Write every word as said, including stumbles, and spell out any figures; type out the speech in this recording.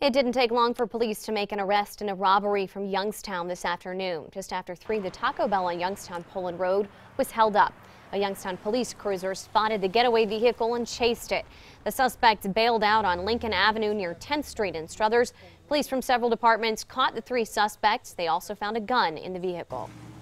It didn't take long for police to make an arrest in a robbery from Youngstown this afternoon. Just after three, the Taco Bell on Youngstown Poland Road was held up. A Youngstown police cruiser spotted the getaway vehicle and chased it. The suspect bailed out on Lincoln Avenue near tenth street in Struthers. Police from several departments caught the three suspects. They also found a gun in the vehicle.